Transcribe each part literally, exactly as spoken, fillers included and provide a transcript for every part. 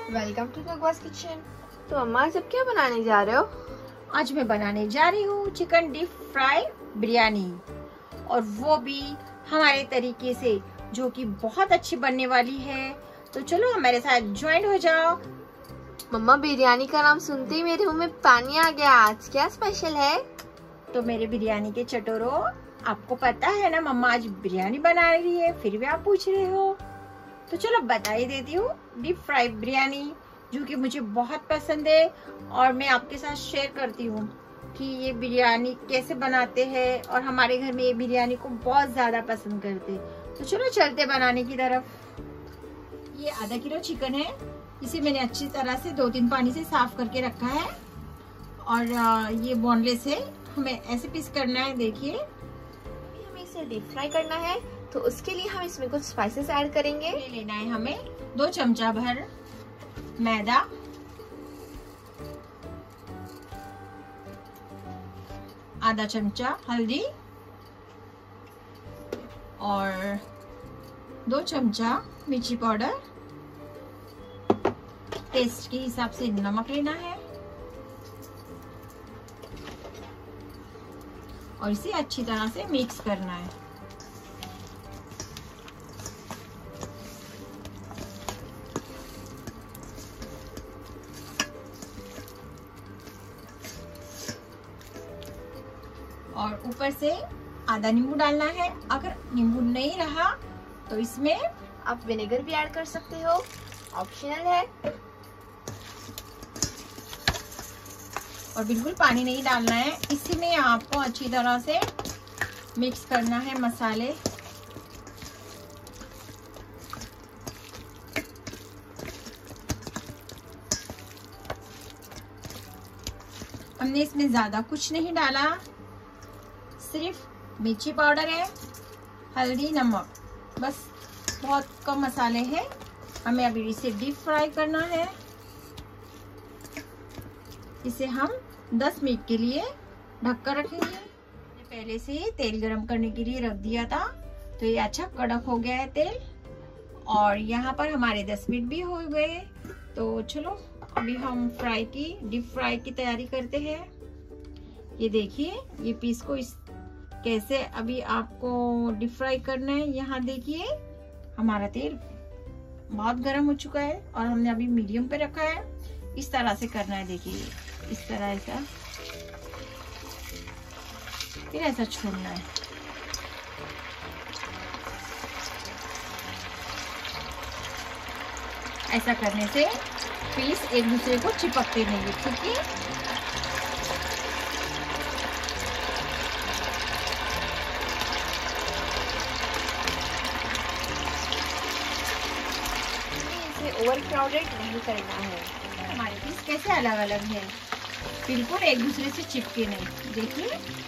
Welcome to कुकवास kitchen. तो अम्मा आज अब क्या बनाने जा रहे हो? आज मैं बनाने जा रही हूँ चिकन डीप फ्राई बिरयानी, और वो भी हमारे तरीके से, जो कि बहुत अच्छी बनने वाली है। तो चलो हमारे साथ ज्वाइन हो जाओ। मम्मा, बिरयानी का नाम सुनते ही मेरे मुंह में पानी आ गया। आज क्या स्पेशल है? तो मेरे बिरयानी के चटोरों, आपको पता है ना मम्मा आज बिरयानी बना रही है, फिर भी आप पूछ रहे हो। तो चलो बता ही देती हूँ। डीप फ्राई बिरयानी जो कि मुझे बहुत पसंद है, और मैं आपके साथ शेयर करती हूँ कि ये बिरयानी कैसे बनाते हैं, और हमारे घर में ये बिरयानी को बहुत ज़्यादा पसंद करते हैं। तो चलो चलते बनाने की तरफ। ये आधा किलो चिकन है, इसे मैंने अच्छी तरह से दो तीन पानी से साफ करके रखा है, और ये बोनलेस है। हमें ऐसे पीस करना है, देखिए। हमें इसे डीप फ्राई करना है, तो उसके लिए हम इसमें कुछ स्पाइसेस ऐड करेंगे। ले लेना है हमें दो चमचा भर मैदा, आधा चमचा हल्दी, और दो चमचा मिर्ची पाउडर, टेस्ट के हिसाब से नमक लेना है, और इसे अच्छी तरह से मिक्स करना है। और ऊपर से आधा नींबू डालना है। अगर नींबू नहीं रहा तो इसमें आप विनेगर भी ऐड कर सकते हो, ऑप्शनल है। और बिल्कुल पानी नहीं डालना है। इसी में आपको अच्छी तरह से मिक्स करना है मसाले। हमने इसमें ज्यादा कुछ नहीं डाला, सिर्फ मिर्ची पाउडर है, हल्दी, नमक, बस बहुत कम मसाले हैं। हमें अभी इसे डीप फ्राई करना है। इसे हम दस मिनट के लिए ढककर रखेंगे। मैंने पहले से ही तेल गरम करने के लिए रख दिया था, तो ये अच्छा कड़क हो गया है तेल। और यहाँ पर हमारे दस मिनट भी हो गए। तो चलो अभी हम फ्राई की डीप फ्राई की तैयारी करते हैं। ये देखिए, ये पीस को इस कैसे अभी आपको डीप फ्राई करना है। यहाँ देखिए हमारा तेल बहुत गर्म हो चुका है, और हमने अभी मीडियम पे रखा है। इस तरह से करना है, देखिए इस तरह, ऐसा, फिर ऐसा छोड़ना है। ऐसा करने से पीस एक दूसरे को चिपकते नहीं, ठीक है। इसे ओवर क्राउडेड नहीं करना है। हमारे पीस कैसे अलग अलग है, बिल्कुल एक दूसरे से चिपके नहीं, देखिए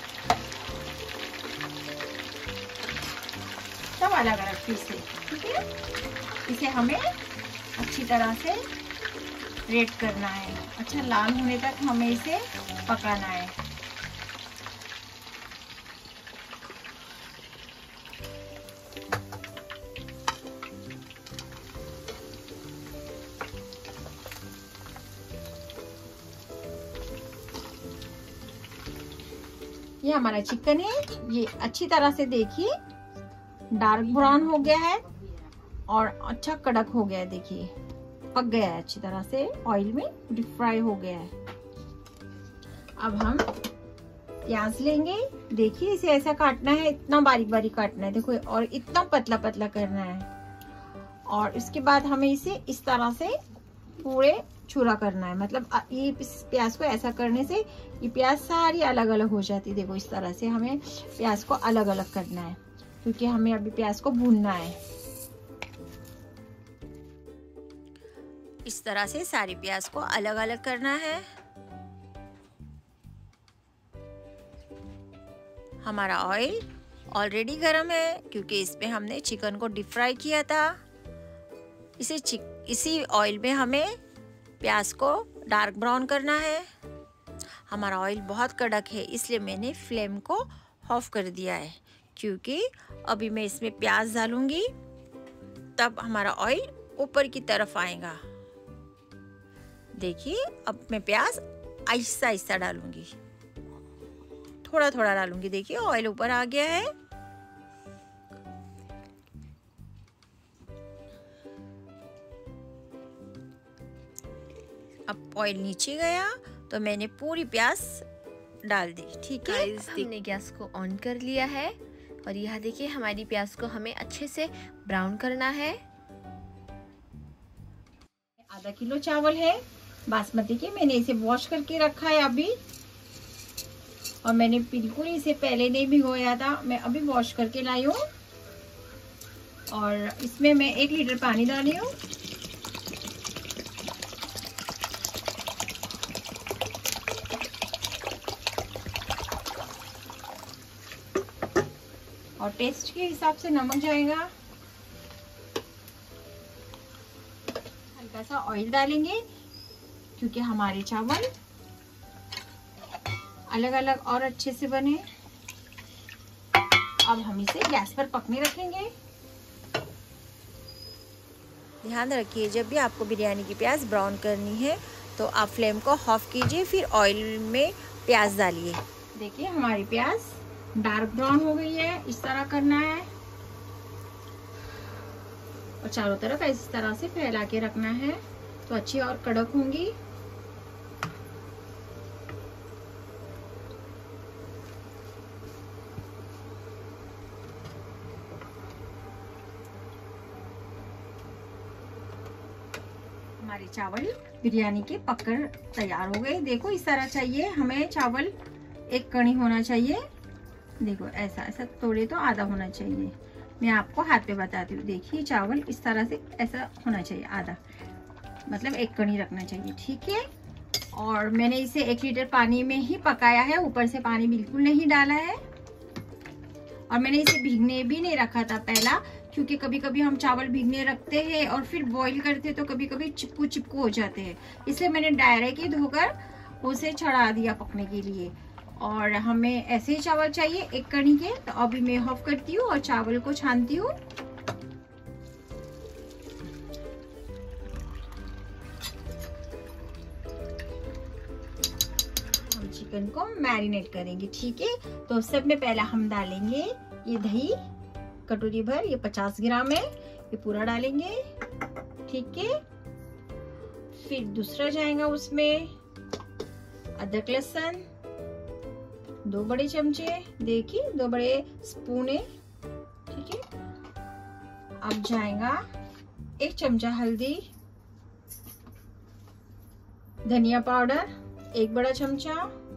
सब अलग अलग पीस है, ठीक है। इसे हमें अच्छी तरह से रेड करना है, अच्छा लाल होने तक हमें इसे पकाना है। ये हमारा चिकन है, ये अच्छी तरह से देखिए डार्क ब्राउन हो गया है, और अच्छा कड़क हो गया है। देखिए पक गया है अच्छी तरह से, ऑयल में डीप फ्राई हो गया है। अब हम प्याज लेंगे। देखिए इसे ऐसा काटना है, इतना बारीक बारीक काटना है, देखो, और इतना पतला पतला करना है। और इसके बाद हमें इसे इस तरह से पूरे छुरा करना है। मतलब ये प्याज को ऐसा करने से ये प्याज सारी अलग अलग हो जाती है। देखो इस तरह से हमें प्याज को अलग अलग करना है, क्योंकि हमें अभी प्याज को भूनना है। इस तरह से सारी प्याज को अलग अलग करना है। हमारा ऑयल ऑलरेडी गर्म है, क्योंकि इसमें हमने चिकन को डीप फ्राई किया था। इसे इसी ऑयल में हमें प्याज को डार्क ब्राउन करना है। हमारा ऑयल बहुत कड़क है, इसलिए मैंने फ्लेम को ऑफ कर दिया है, क्योंकि अभी मैं इसमें प्याज डालूंगी, तब हमारा ऑयल ऊपर की तरफ आएगा। देखिए अब मैं प्याज आहिस्ता आहिस्ता डालूंगी, थोड़ा थोड़ा डालूंगी। देखिए ऑयल ऊपर आ गया है। अब ऑयल नीचे गया तो मैंने पूरी प्याज डाल दी। ठीक है, हमने गैस को ऑन कर लिया है और यहाँ देखिए हमारी प्याज को हमें अच्छे से ब्राउन करना है। आधा किलो चावल है बासमती के, मैंने इसे वॉश करके रखा है अभी, और मैंने बिल्कुल इसे पहले नहीं भिगोया था, मैं अभी वॉश करके लाई हूँ। और इसमें मैं एक लीटर पानी डाली हूँ। और टेस्ट के हिसाब से नमक जाएगा। हल्का सा ऑयल डालेंगे क्योंकि हमारे चावल अलग अलग और अच्छे से बने। अब हम इसे गैस पर पकने रखेंगे। ध्यान रखिए जब भी आपको बिरयानी की प्याज ब्राउन करनी है तो आप फ्लेम को ऑफ कीजिए, फिर ऑयल में प्याज डालिए। देखिए हमारी प्याज डार्क ब्राउन हो गई है, इस तरह करना है और चारों तरफ इस तरह से फैला के रखना है तो अच्छी और कड़क होंगी। हमारे चावल बिरयानी के पककर तैयार हो गए। देखो इस तरह चाहिए हमें चावल, एक कणी होना चाहिए। देखो ऐसा ऐसा तोड़े तो आधा होना चाहिए। मैं आपको हाथ पे बताती हूँ। देखिए चावल इस तरह से ऐसा होना चाहिए, आधा मतलब एक कणी रखना चाहिए। ठीक है, और मैंने इसे एक लीटर पानी में ही पकाया है, ऊपर से पानी बिल्कुल नहीं डाला है। और मैंने इसे भीगने भी नहीं रखा था पहला, क्योंकि कभी कभी हम चावल भीगने रखते हैं और फिर बॉईल करते हैं तो कभी कभी चिपकू चिपकू हो जाते हैं, इसलिए मैंने डायरेक्ट ही धोकर उसे चढ़ा दिया पकने के लिए। और हमें ऐसे ही चावल चाहिए एक कणी के। तो अभी मैं ऑफ करती हूँ और चावल को छानती हूँ। हम चिकन को मैरिनेट करेंगे। ठीक है, तो सब में पहला हम डालेंगे ये दही कटोरी भर, ये पचास ग्राम है, ये पूरा डालेंगे। ठीक है, फिर दूसरा जाएगा उसमें अदरक लहसुन दो बड़े चमचे, देखिए दो बड़े स्पून है। ठीक है, अब जाएगा एक चमचा हल्दी, धनिया पाउडर एक बड़ा चमचा,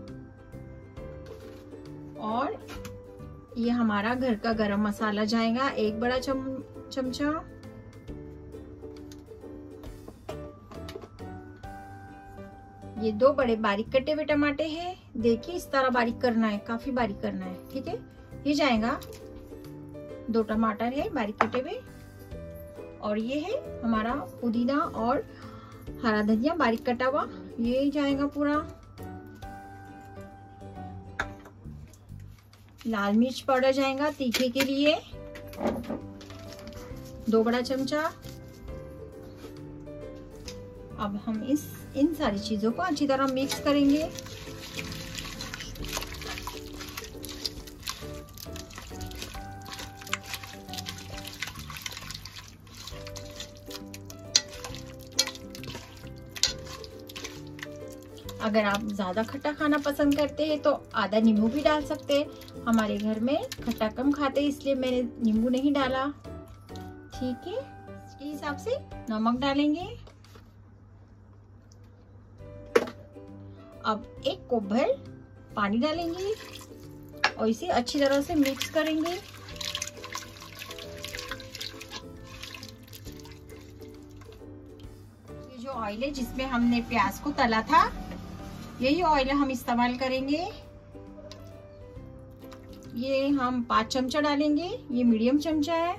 और ये हमारा घर का गरम मसाला जाएगा एक बड़ा चम चमचा। ये दो बड़े बारीक कटे हुए टमाटे हैं, देखिए इस तरह बारीक करना है, काफी बारीक करना है। ठीक है, ये जाएगा दो टमाटर है बारीक कटे हुए, और ये है हमारा पुदीना और हरा धनिया बारीक कटा हुआ, ये जाएगा पूरा। लाल मिर्च पाउडर जाएगा तीखे के लिए दो बड़ा चमचा। अब हम इस इन सारी चीजों को अच्छी तरह मिक्स करेंगे। अगर आप ज्यादा खट्टा खाना पसंद करते हैं तो आधा नींबू भी डाल सकते हैं। हमारे घर में खट्टा कम खाते हैं इसलिए मैंने नींबू नहीं डाला। ठीक है, इसके हिसाब से नमक डालेंगे। अब एक कप भर पानी डालेंगे और इसे अच्छी तरह से मिक्स करेंगे। ये जो ऑयल है जिसमें हमने प्याज को तला था, यही ऑयल हम इस्तेमाल करेंगे। ये हम पांच चमचा डालेंगे, ये मीडियम चमचा है।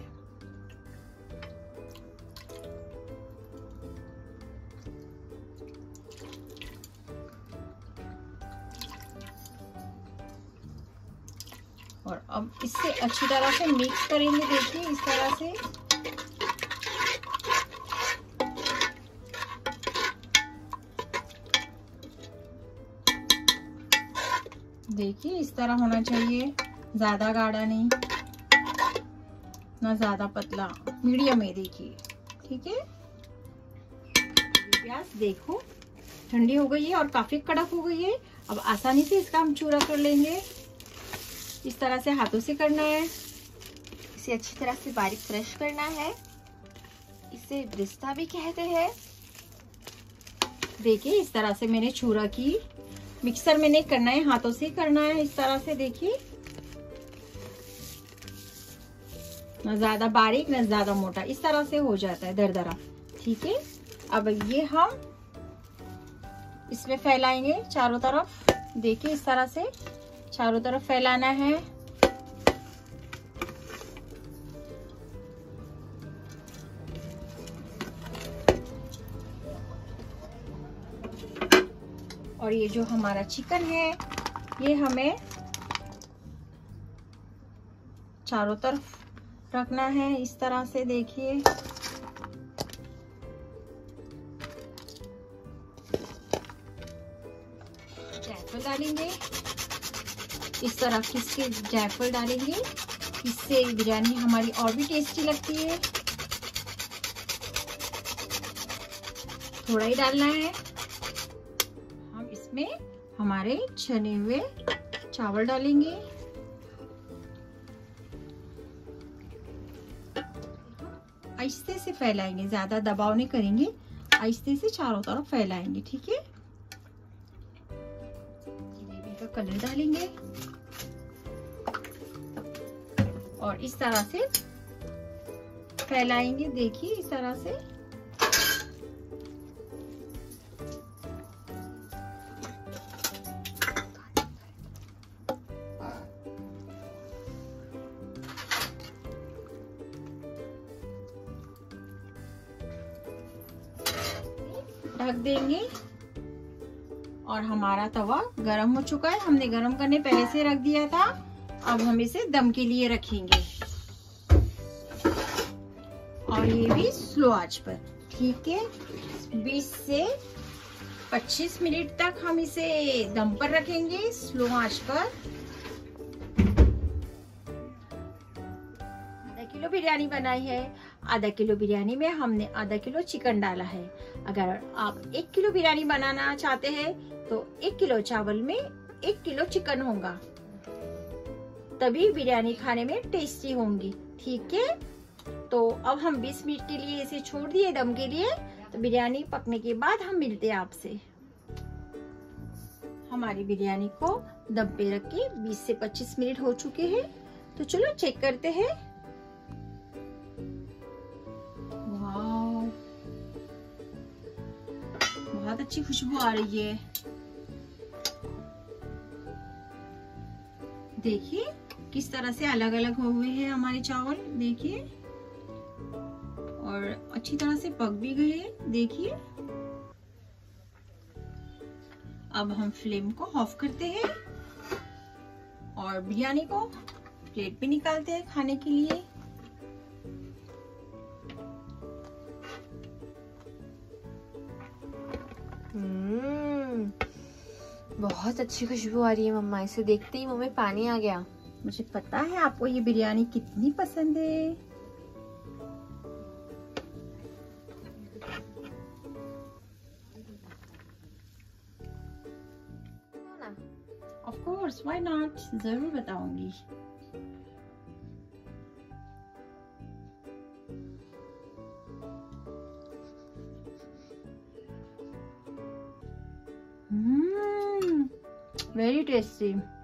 और अब इससे अच्छी तरह से मिक्स करेंगे। देखिए इस तरह से देखिए इस तरह होना चाहिए, ज्यादा गाढ़ा नहीं ना ज्यादा पतला, मीडियम है। देखिए ठीक है। प्याज देखो ठंडी हो गई है और काफी कड़क हो गई है। अब आसानी से इसका हम चूरा कर लेंगे। इस तरह से हाथों से करना है। इसे अच्छी तरह से बारीक क्रश करना है। इसे ब्रिस्ता भी कहते हैं। देखिए इस तरह से मैंने चूरा की। मिक्सर में नहीं करना है, हाथों से करना है। इस तरह से देखिए, न ज्यादा बारीक न ज्यादा मोटा, इस तरह से हो जाता है दरदरा। ठीक है। अब ये हम इसमें फैलाएंगे चारों तरफ। देखिए इस तरह से चारों तरफ फैलाना है। और ये जो हमारा चिकन है ये हमें चारों तरफ रखना है इस तरह से। देखिए जायफल डालेंगे, इस तरह किसके जायफल डालेंगे, इससे बिरयानी हमारी और भी टेस्टी लगती है। थोड़ा ही डालना है। हम इसमें हमारे छने हुए चावल डालेंगे। आहिस्ते से फैलाएंगे, ज्यादा दबाव नहीं करेंगे, आहिस्ते से चारों तरफ फैलाएंगे। ठीक है। जलेबी का कलर डालेंगे और इस तरह से फैलाएंगे। देखिए इस तरह से। ढक देंगे और हमारा तवा गरम हो चुका है। हमने गरम करने पहले से रख दिया था। अब हम इसे दम के लिए रखेंगे और ये भी स्लो आंच पर। ठीक है। बीस से पच्चीस मिनट तक हम इसे दम पर रखेंगे स्लो आंच पर। आधा किलो बिरयानी बनाई है। आधा किलो बिरयानी में हमने आधा किलो चिकन डाला है। अगर आप एक किलो बिरयानी बनाना चाहते हैं तो एक किलो चावल में एक किलो चिकन होगा, तभी बिरयानी खाने में टेस्टी होंगी। ठीक है। तो अब हम बीस मिनट के लिए इसे छोड़ दिए दम के लिए। तो बिरयानी पकने के बाद हम मिलते हैं आपसे। हमारी बिरयानी को दम पे रख के बीस से पच्चीस मिनट हो चुके हैं। तो चलो चेक करते हैं। वाव, बहुत अच्छी खुशबू आ रही है। देखिए किस तरह से अलग अलग हो हुए हैं हमारे चावल। देखिए और अच्छी तरह से पक भी गए। देखिए अब हम फ्लेम को ऑफ करते हैं और बिरयानी को प्लेट पे निकालते हैं खाने के लिए। हम्म, बहुत अच्छी खुशबू आ रही है मम्मा। इसे देखते ही मुंह में पानी आ गया। मुझे पता है आपको ये बिरयानी कितनी पसंद है। ऑफ कोर्स, व्हाई नॉट, जरूर बताऊंगी। Hmm, very tasty.